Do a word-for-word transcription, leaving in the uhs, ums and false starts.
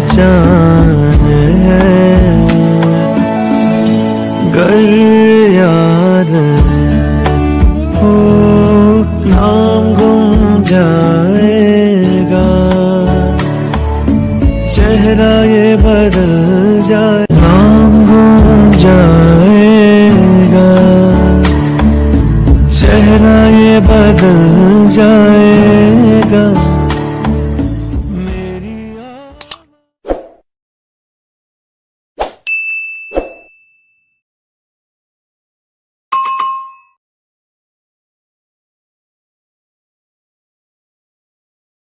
पहचान है। गर याद हो नाम गुम जाएगा, चेहरा ये बदल जाए, नाम गुम जाएगा, चेहरा ये बदल जाए।